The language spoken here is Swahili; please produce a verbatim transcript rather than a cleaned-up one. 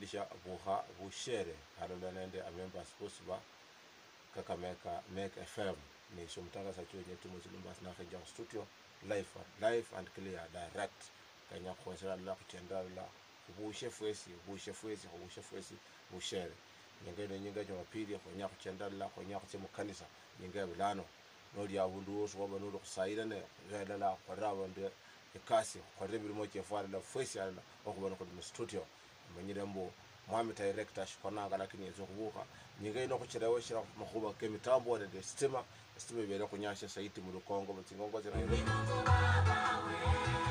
kukaribisha buha bushere halala nende a members posiba Kakamega Meg F M ni shumtangaza chuo nyetu muzulumbas na kwenye studio live live and clear direct kanya khosela la kutenda la bushe fwesi bushe fwesi bushe fwesi bushere nyingene nyinga jwa pili khonya kutenda la khonya kutsemu kanisa nyinga bulano nodi ya bundu so baba nodi kusaida ne yala la kwaraba nde ekasi kware bilimo chefala la fwesi ala okubona ko mu studio manyirembo mwami director shikonanga lakini yezo kubuka nyinga ino kuchirewe shira makhuba ke mitambo ne stima stima bere kunyasha saiti mu Kongo mutsingongo zira